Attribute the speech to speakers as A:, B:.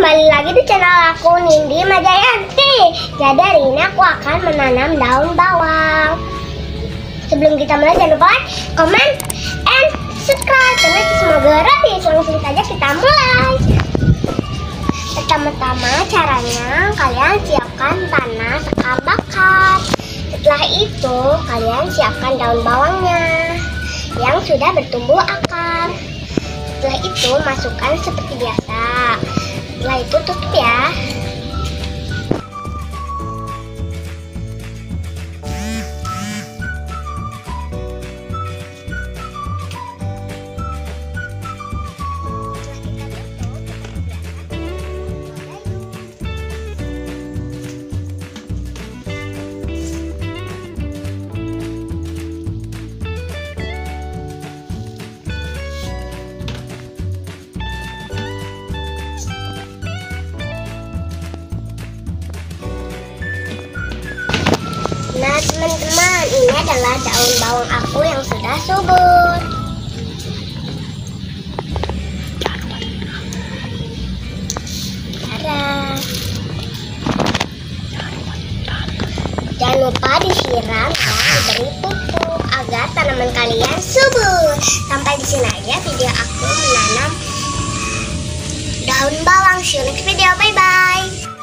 A: kembali lagi di channel aku, Nindi Majayanti. Jadi hari ini aku akan menanam daun bawang. Sebelum kita mulai, jangan lupa like, comment, and subscribe. Karena itu semoga gratis. Langsung saja kita mulai. Pertama-tama caranya kalian siapkan tanah sekam bakar. Setelah itu kalian siapkan daun bawangnya yang sudah bertumbuh akar. Setelah itu masukkan seperti biasa. Setelah itu tutup ya. Nah teman-teman, ini adalah daun bawang aku yang sudah subur. Jangan lupa disiram dan diberi pupuk agar tanaman kalian subur. Sampai di sini aja video aku menanam daun bawang. See you next video, bye bye.